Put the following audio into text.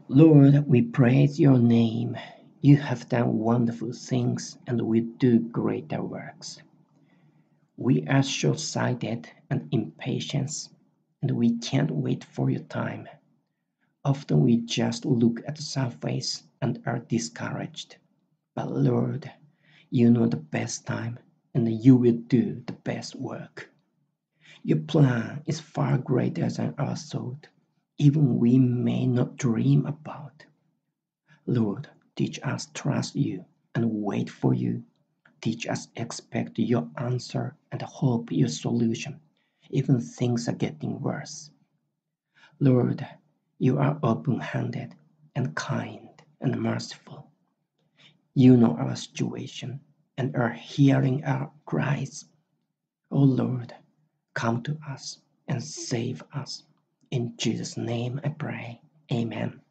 Lord, we praise your name. You have done wonderful things and will do greater works. We are short-sighted and impatient, and we can't wait for your time. Often we just look at the surface and are discouraged. But Lord, you know the best time and you will do the best work. Your plan is far greater than our thought, even we may not dream about. Lord, teach us trust you and wait for you. Teach us expect your answer and hope your solution, even things are getting worse. Lord, you are open-handed and kind and merciful. You know our situation and are hearing our cries. O Lord, come to us and save us. In Jesus' name I pray. Amen.